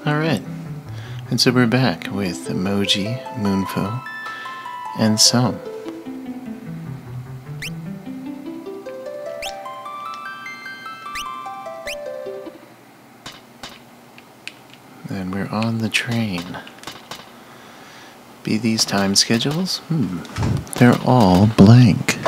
Alright, and so we're back with Emoji, Moonfo, and Some. And we're on the train. Be these time schedules? They're all blank.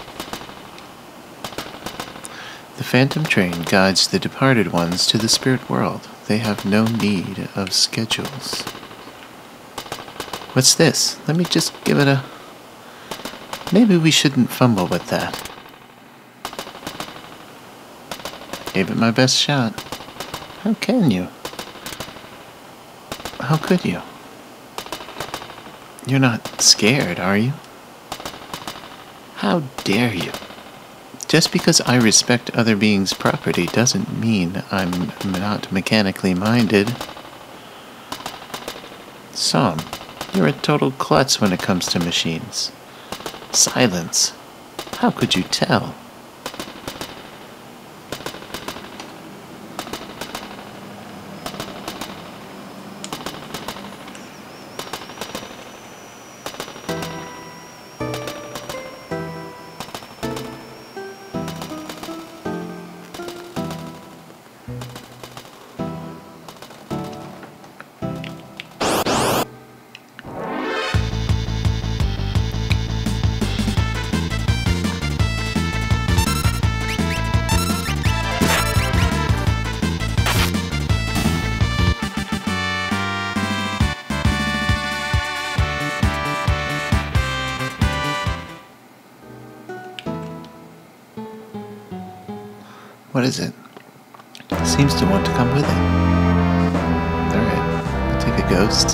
The phantom train guides the departed ones to the spirit world. They have no need of schedules. What's this? Let me just give it a... Maybe we shouldn't fumble with that. Gave it my best shot. How can you? How could you? You're not scared, are you? How dare you? Just because I respect other beings' property doesn't mean I'm not mechanically minded. Some, you're a total klutz when it comes to machines. Silence. How could you tell? What is it? It seems to want to come with it. Alright, I'll take a ghost.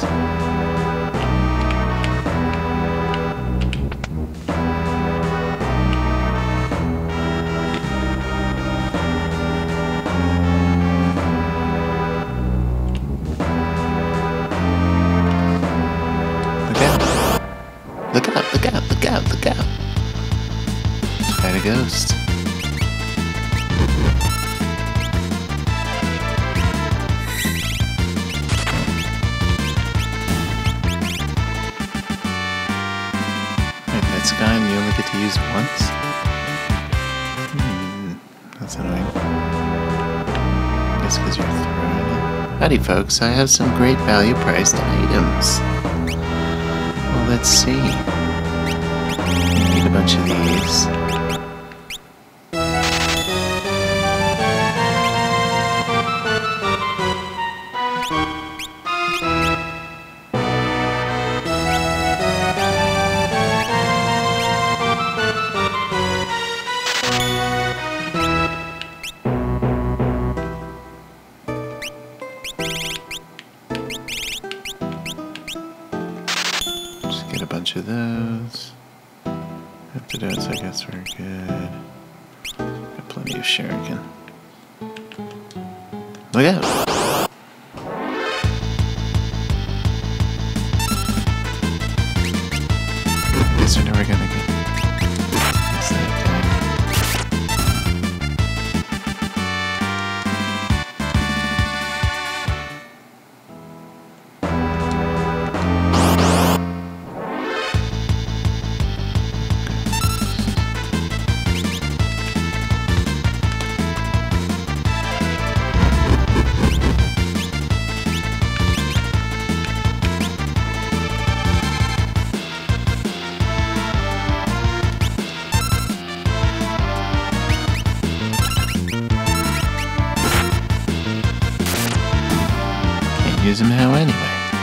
Look out! Look out, look out, look out, look out! Fight a ghost. Sky and you only get to use once? That's annoying. I guess because you're throwing it. Howdy folks, I have some great value priced items. Well, let's see. Need a bunch of these. Get a bunch of those. After those, I guess we're good. Got plenty of shuriken. Look out! Guess we're never gonna get. What's that guy? Use them how anyway.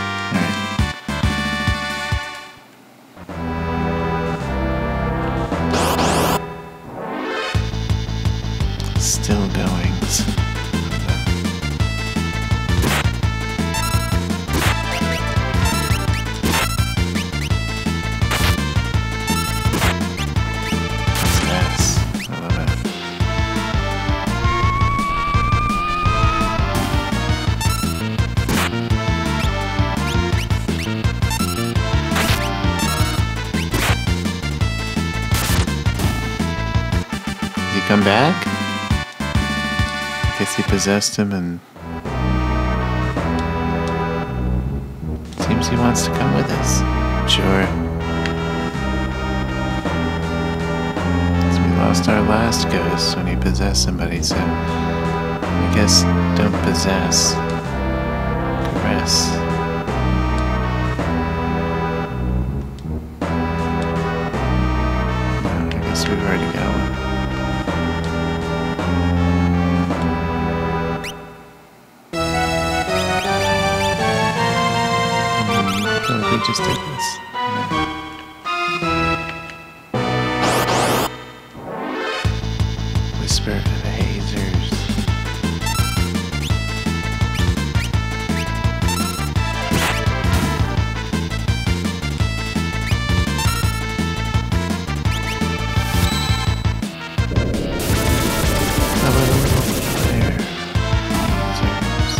Alright. Still goings. Yes, I love it. Come back? I guess he possessed him and Seems he wants to come with us. Sure. So we lost our last ghost when he possessed somebody, so I guess don't possess. Caress. No, I guess we've already got one. They just did this. Whisper to the hazers. How about a little fire? Hazers.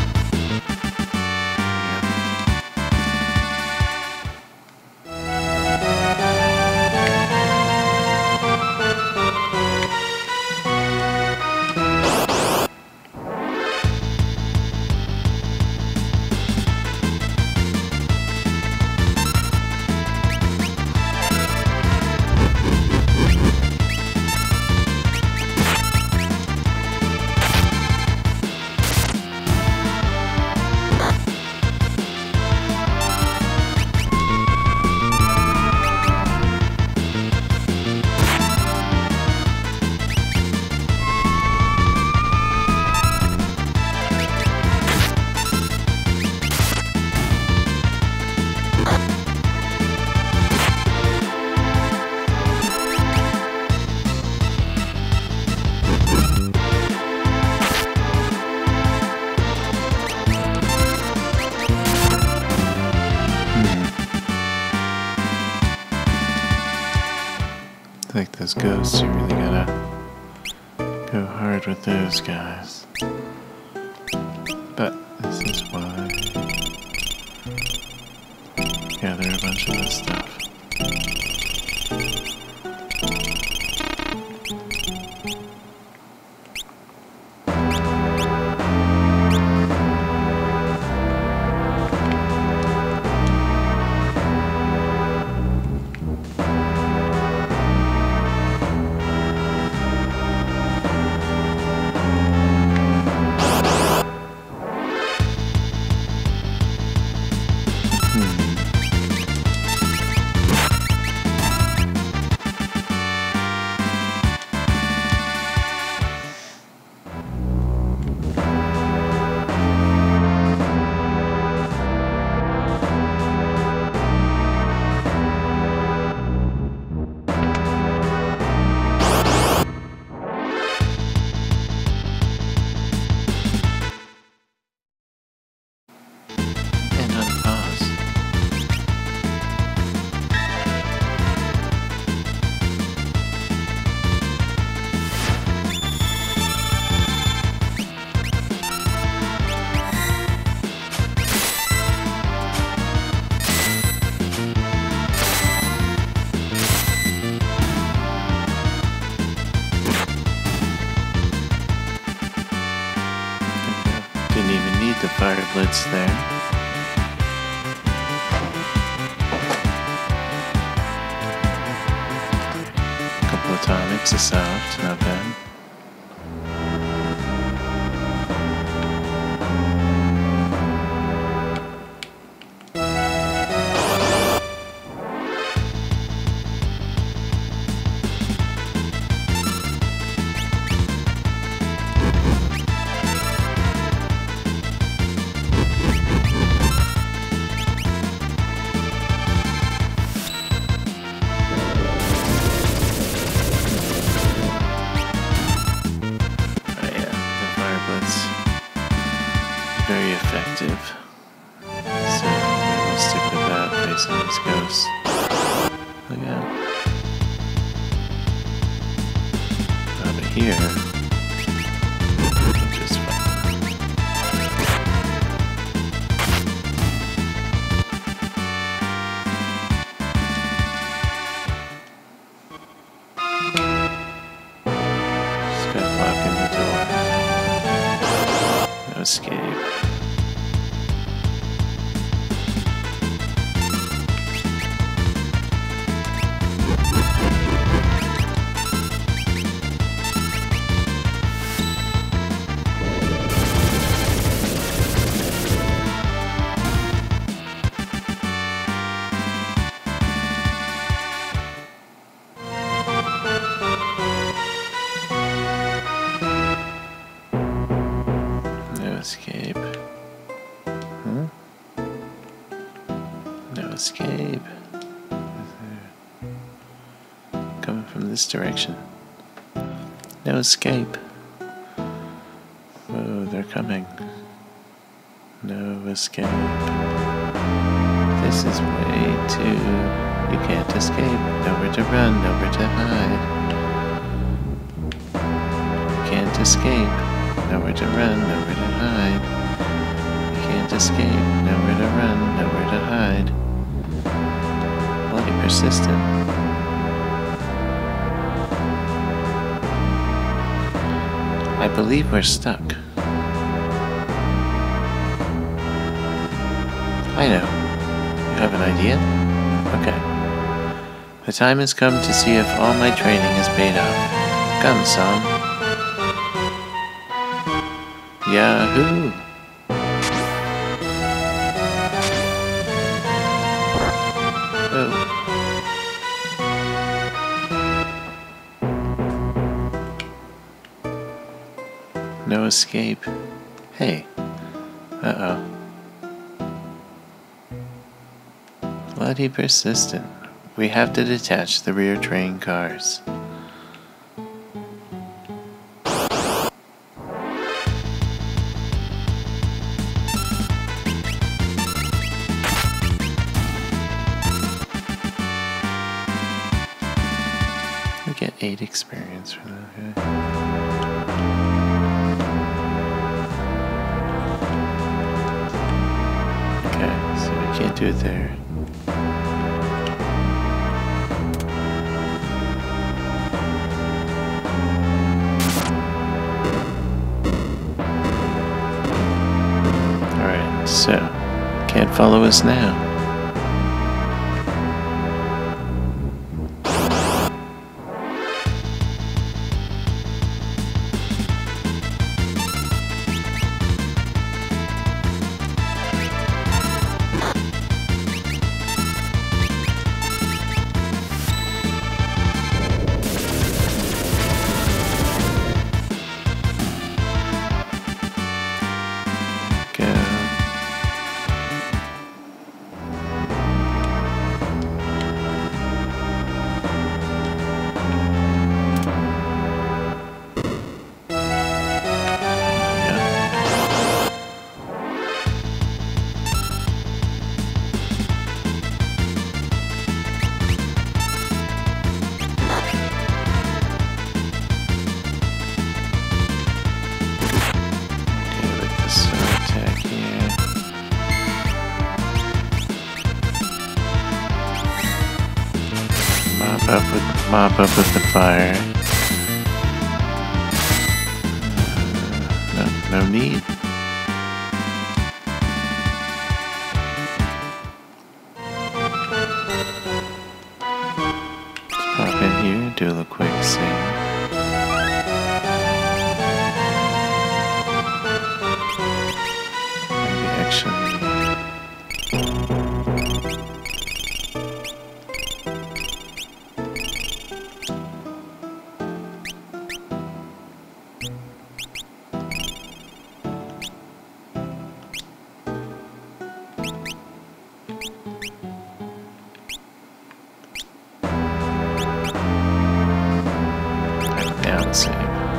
I think those ghosts, you really gotta go hard with those guys. But this is why gather a bunch of this stuff. Didn't even need the fire blitz there. A couple of tonics, a soft, not bad. Very effective. So we'll stick with that based on this ghost. Look out. Over here. Just fine. Just got blocking the door. No escape. escape. Huh? No escape. Coming from this direction. No escape. Oh, they're coming. No escape. This is way too... You can't escape. Nowhere to run, nowhere to hide. You can't escape. Nowhere to run, nowhere to hide. You can't escape. Nowhere to run, nowhere to hide. Bloody persistent. I believe we're stuck. I know. You have an idea? Okay. The time has come to see if all my training has paid off. Come, son. Yahoo! Oh. No escape. Hey. Uh-oh. Bloody persistent. We have to detach the rear train cars. We get 8 experience for that. Okay, so we can't do it there. So, can't follow us now. Mop up with the fire. No need. Let's pop in here, do a little quick save. Maybe actually... Now save.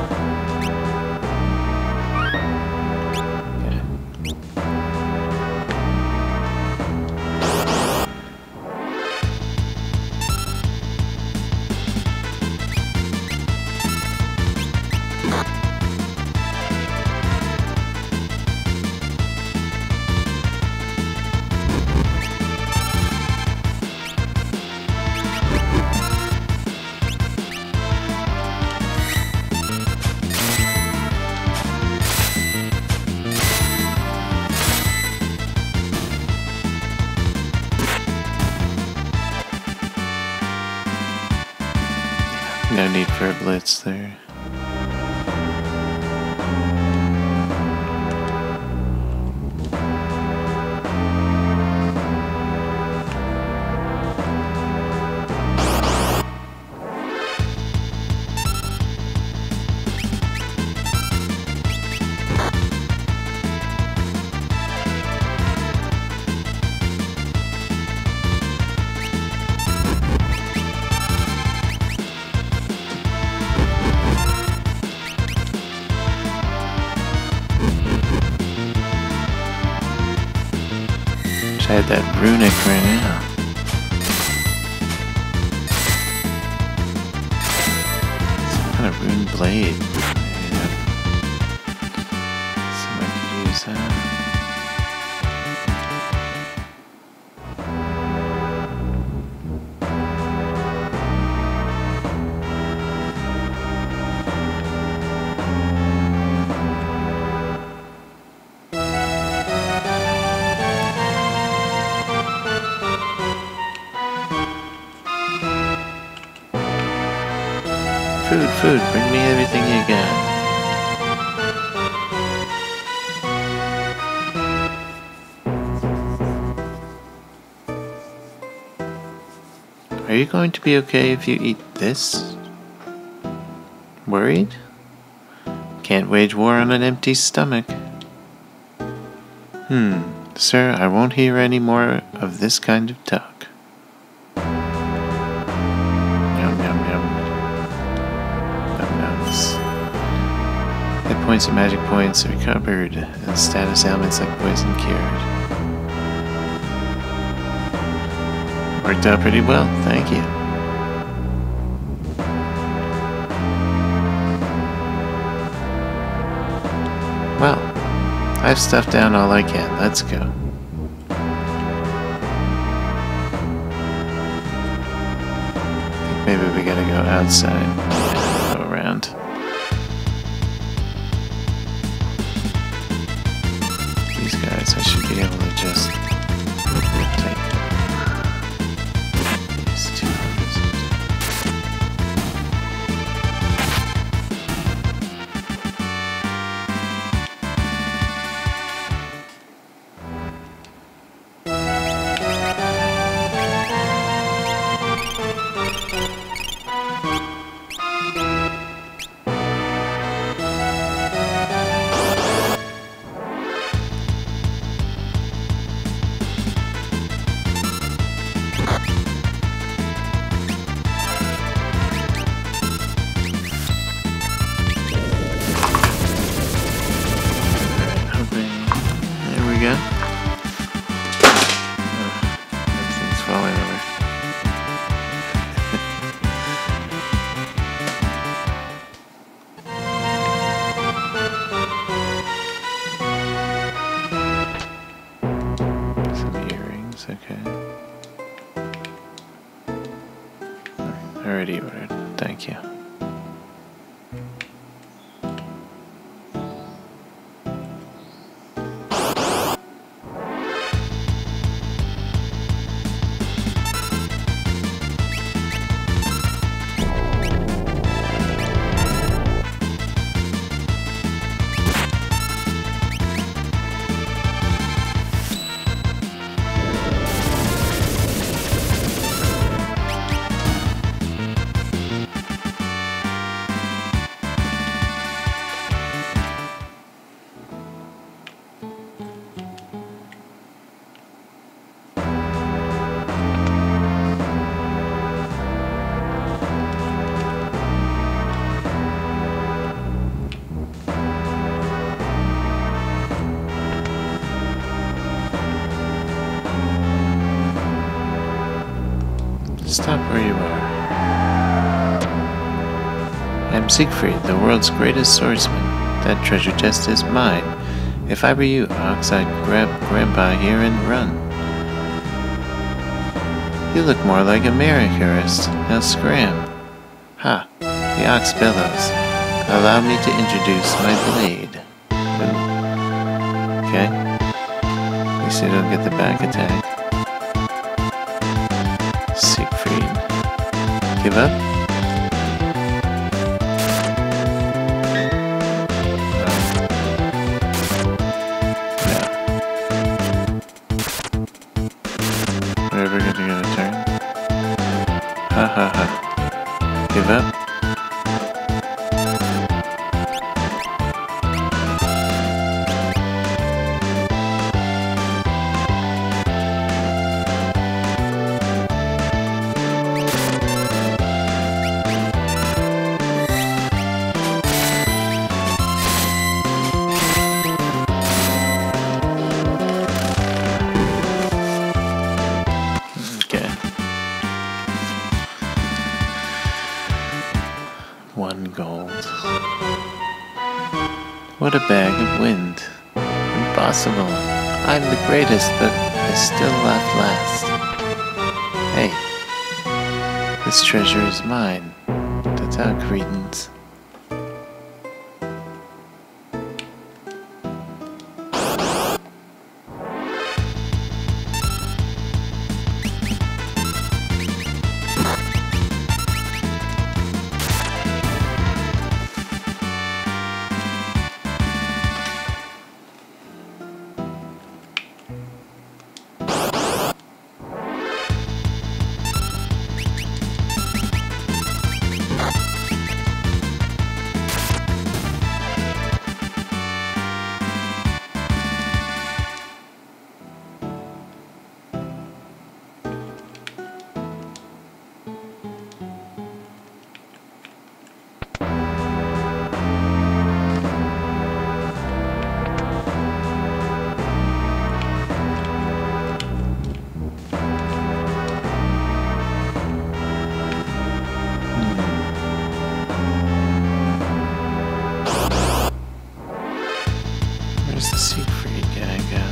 Okay. No need for a blitz there. had that runic right now. Some kind of rune blade. Yeah. Someone could use that. Food, bring me everything you got. Are you going to be okay if you eat this? Worried? Can't wage war on an empty stomach. Sir, I won't hear any more of this kind of talk. Yum, yum, yum. Hit points and magic points recovered, and status ailments like poison cured. Worked out pretty well, thank you. Well, I've stuffed down all I can, let's go. I think maybe we gotta go outside. Go around. These guys, I should be able to just take these two others. Everything's falling over. Some earrings, okay. Already ordered, thank you. Stop where you are. I'm Siegfried, the world's greatest swordsman. That treasure chest is mine. If I were you, Ox, I'd grab Grandpa here and run. You look more like a manicurist. Now scram. Ha! The Ox bellows. Allow me to introduce my blade. Ooh. Okay. At least I don't get the back attack. Siegfried. Give up? No. We're never gonna get a turn. Ha ha ha. Give up? What a bag of wind. Impossible. I'm the greatest, but I still left last. Hey, this treasure is mine. Ta-ta, cretins. Where's the Siegfried guy go?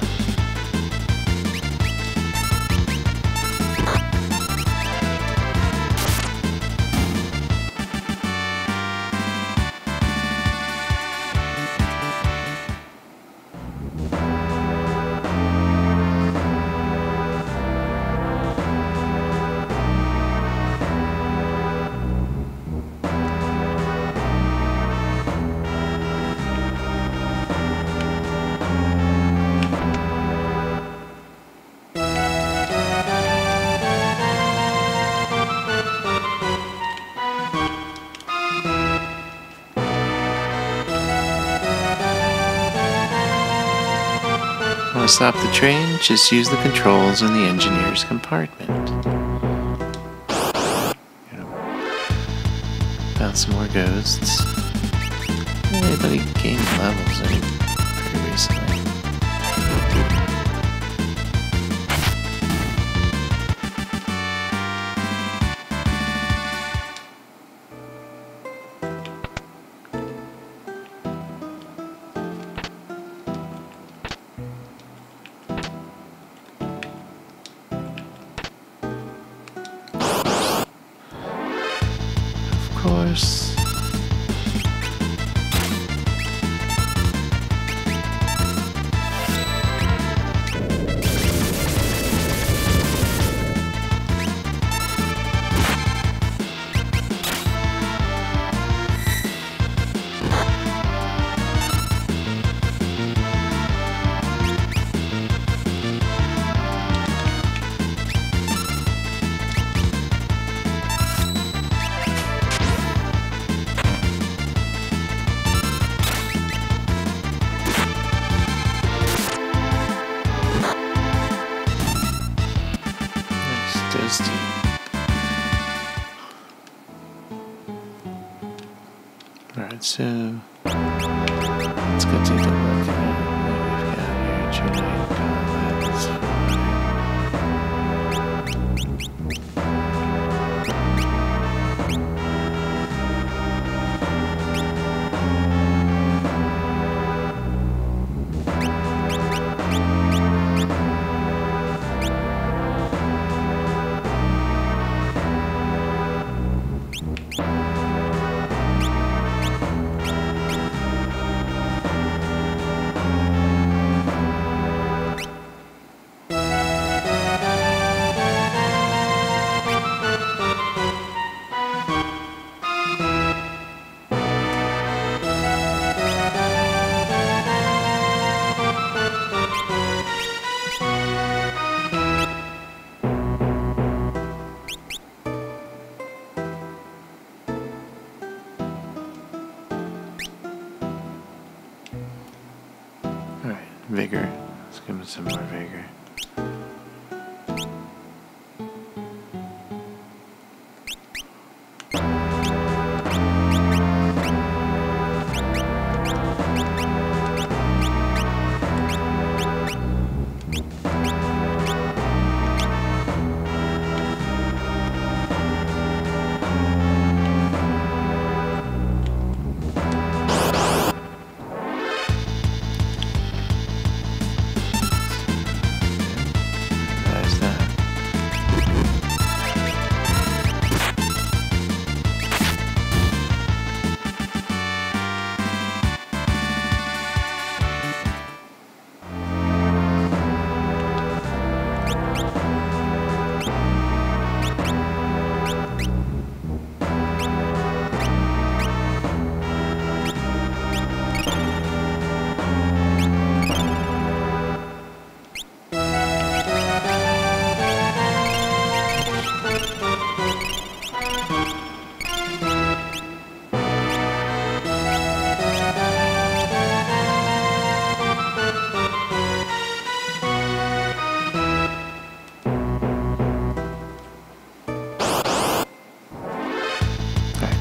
Want to stop the train? Just use the controls in the engineer's compartment. Found some more ghosts. Anybody gained levels pretty recently. Of course. Alright, so let's go take a look at what we've got here. Generate comments. Alright, vigor. Let's give him some more vigor.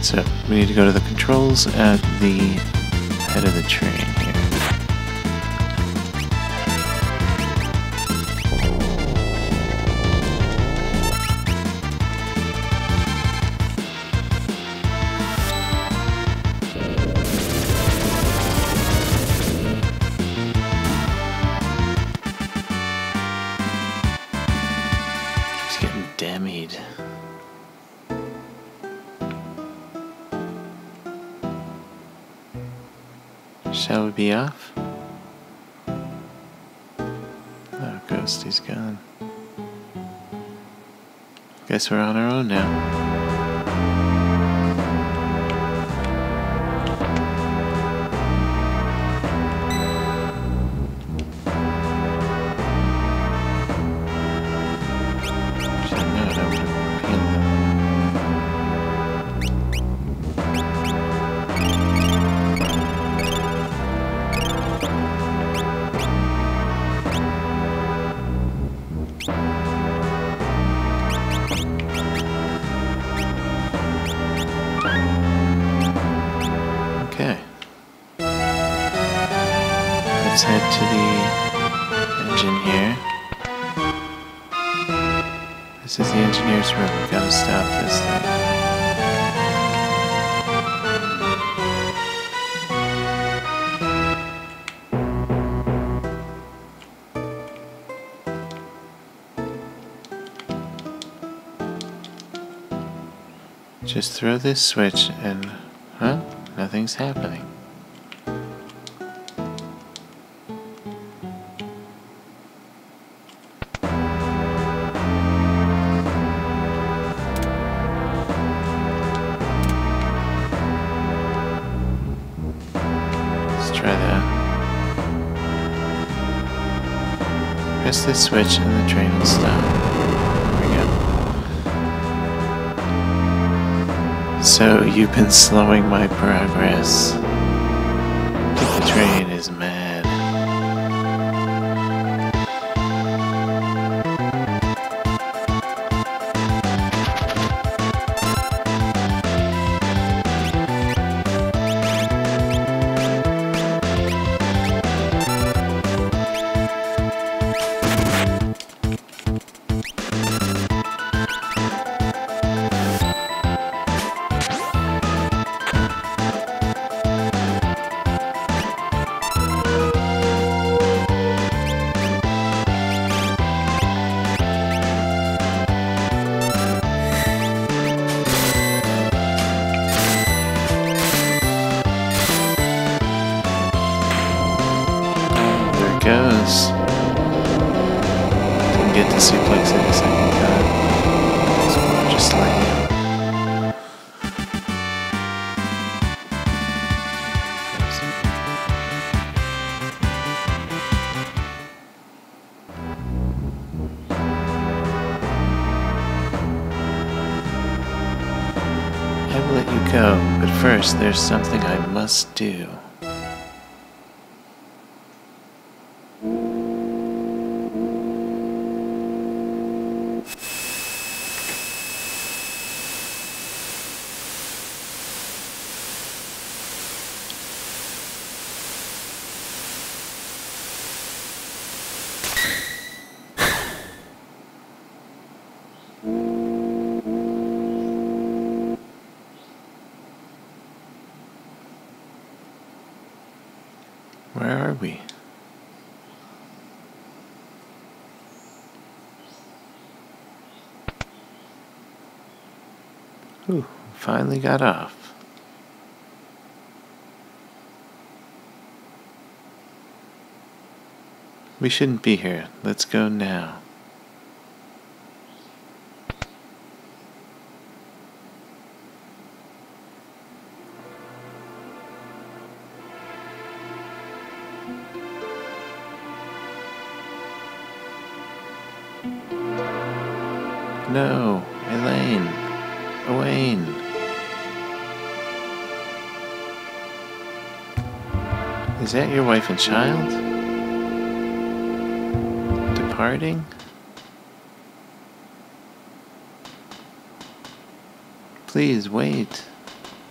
So, we need to go to the controls at the head of the train here. Keeps getting damaged. Shall we be off? Oh, Ghosty's gone. Guess we're on our own now. Should've known I would've appealed them. Okay. Let's head to the engine here. This is the engineer's room. We gotta stop this thing. Just throw this switch and... huh? Nothing's happening. Let's try that. Press this switch and the train will stop. There we go. So you've been slowing my progress. I think the train is mad. Goes. Didn't get to suplex it a second time. So just like I will let you go, but first there's something I must do. Where are we? Ooh, finally got off. We shouldn't be here. Let's go now. No, Elaine. Owain. Is that your wife and child? Departing? Please wait.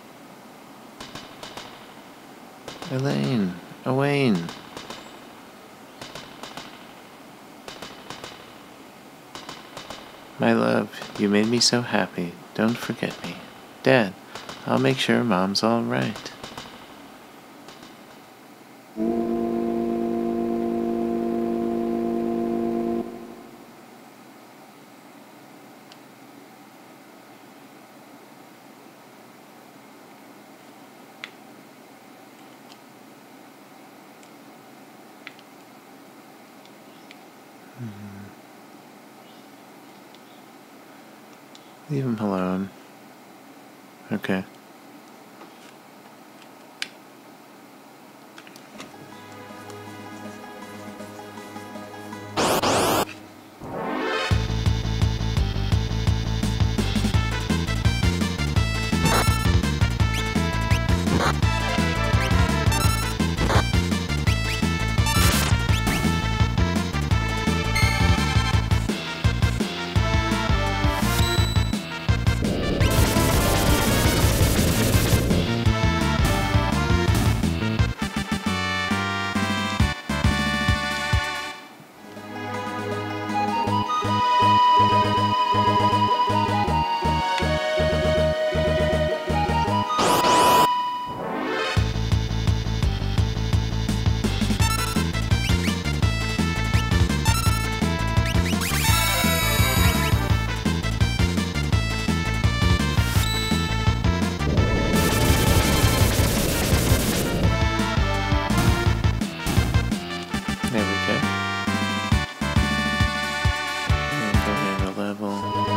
Elaine, Owain. My love, you made me so happy. Don't forget me. Dad, I'll make sure Mom's all right. Leave him alone. Okay. There we go. And go down the level.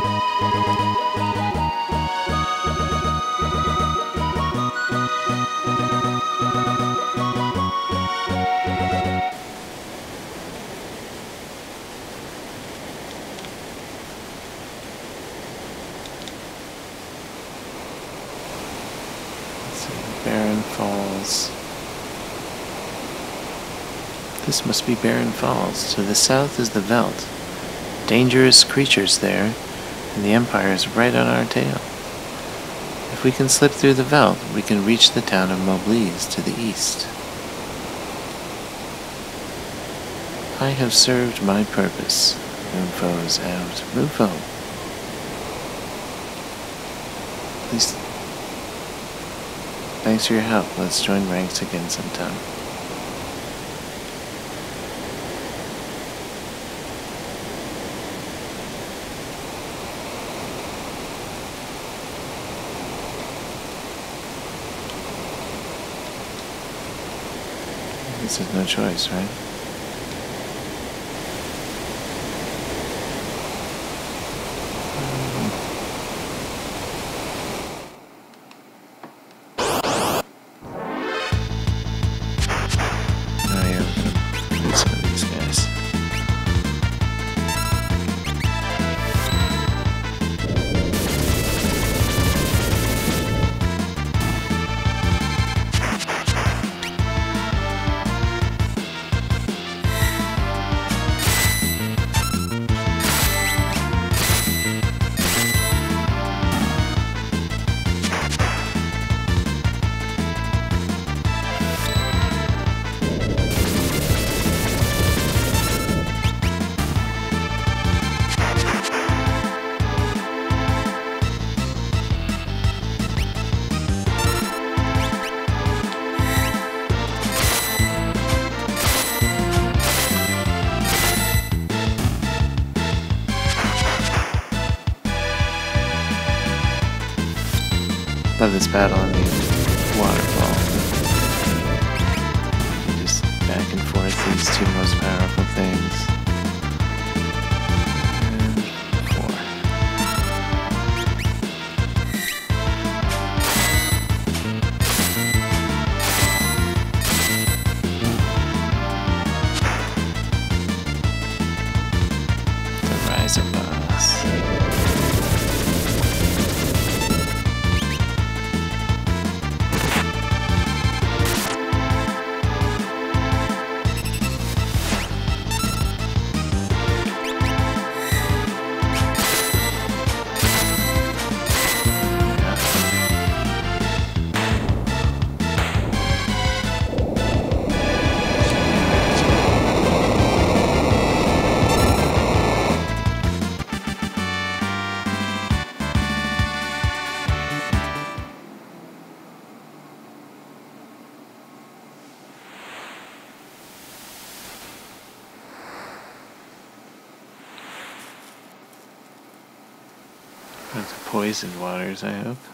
Let's see, Barren Falls. This must be Barren Falls. To the south is the Veldt. Dangerous creatures there, and the Empire is right on our tail. If we can slip through the Veldt, we can reach the town of Mobliz to the east. I have served my purpose. Moonfo's out. Moonfo. Please. Thanks for your help. Let's join ranks again sometime. This is no choice, right? Oh yeah, I'm gonna beat some of these guys. Love this battle on the waterfall. Just back and forth, these two most powerful things. And 4. The Rising Boss. Not the poisoned waters, I hope.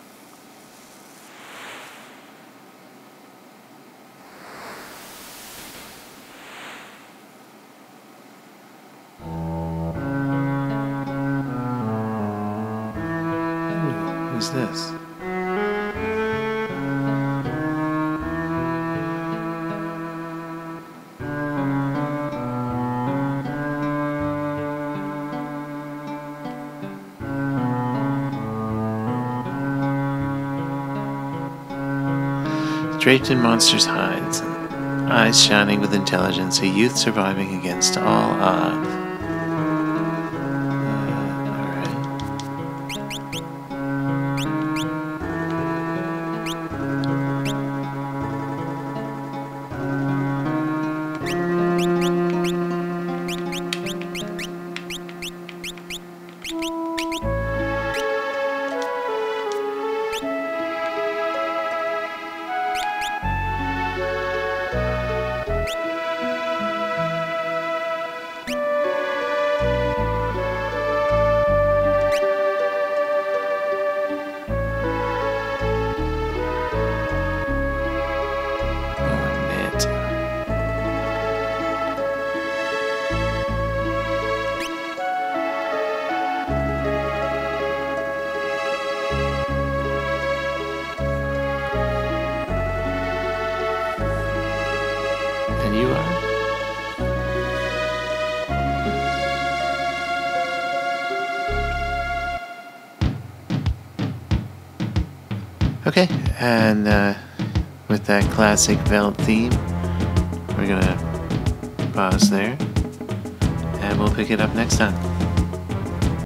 Ooh, who's this? Draped in monsters' hides, eyes shining with intelligence, a youth surviving against all odds. Alright. And you are? Okay, and with that classic Veld theme, we're gonna pause there, and we'll pick it up next time.